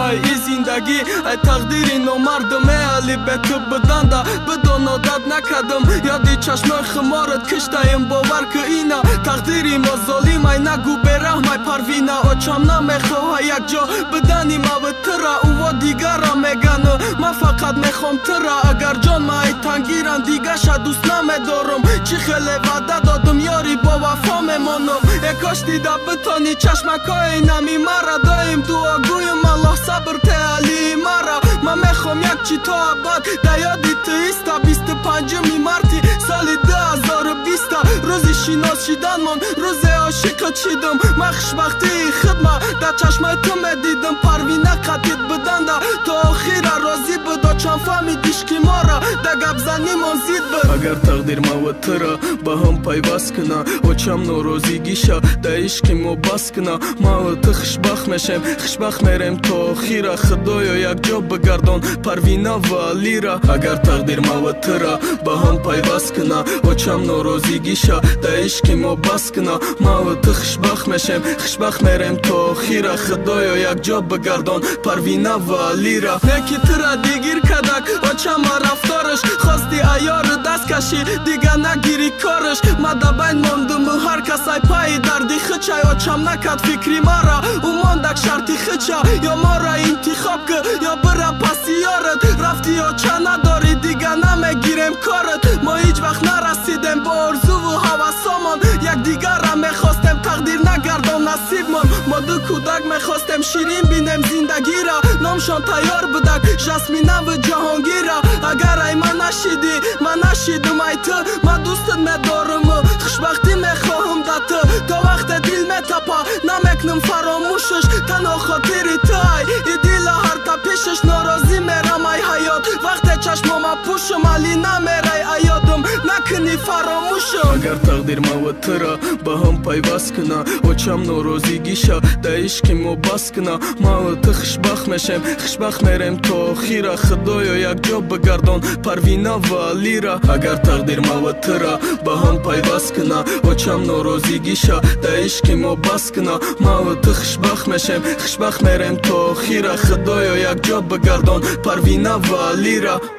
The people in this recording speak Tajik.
ای زندگی ای تقدیری نامردم علی به تو بدنده بدون عادت نکردم یادی چشم خمارت کشتایم باور که اینا تقدیری ما ظالم ای نگو برحم ای پروینه آچم نمیخواه یک جا بدنی ما و ترا او دیگر میگن من فقط میخوام ترا اگر جان ما ای تنگیرن دیگه شا دوست نمیدارم چی خیلی وعده دادم یاری با وفا میمانم کاش دیده بتانی چشمکای نمی مرا دایم دعا گویم الله صبر تعالی مرا من میخوام یک چی تا ابد در یادی تو ایستا 25 مارتی سال 2020 روزی شناس شدن من روز عاشق چیدم من خوشبختی خدمت در چشم تو میدیدم پروینه قطیت بدنده تا آخیر راضی بدا چند فهمیدیش که ما را در گپ زنی من زید بود اگر تقدیر ما و ترا با هم پیوست کنه و چم نوروزیگی شا در عشق ما بس کنه ما و تو خوشبخت میشیم خوشبخت میریم تا آخیر خدایا یک جا بگردان پروینه و لیرا اگر تقدیر ما و ترا با هم پیوست کنه و چم نوروزیگی شا در عشق ما بس کنه ما و تو خوشبخت میشیم خوشبخت میریم تا آخیر خدایا یک جا بگردان پروینه و لیرا نکی ترا دیگیر کدک و چم رفتارش خواستی ایار دست کشی دیگه نگیری کارش ما در بین ماندم هر کس ای پای دردی خچه یا چم نکد فکری مرا او ماندک شرطی خچه یا ما را انتخاب که یا برا پسی یارت رفتی یا چه نداری دیگه نمیگیرم کارت ما هیچ وقت نرسیدم با آرزو و حواسامان یک دیگر را میخواستم تقدیر نگردم نصیب من ما دو کودک میخواستم شیرین بینم زندگی را نامشان تیار بدک جسمینه و جهانگیر را اگر ای من نشیدی من نشیدم ای تو من دوستت میدارم خوشبختی میخواهم ده تو تا وقت دل میتپا نمیکنم فراموشش تنها خاطری تو ای دل هر تا پیشش ناراضی میرم ای حیات وقت چشمام پوشم علی نمیره ای یادم نکنی فراموشم اگر تقدیر ما و ترا با هم پیوست کنه و چم نوروزیگی شا در عشق ما بس کنه ما و تو خوشبخت میشیم خوشبخت میریم تا آخیر خدایا یک جا بگردان پروینه و لیرا اگر تقدیر ما و ترا با هم پیوست کنه و چم نوروزیگی شا در عشق ما بس کنه ما و تو خوشبخت میشیم خوشبخت میریم تا آخیر خدایا یک جا بگردان پروینه و لیرا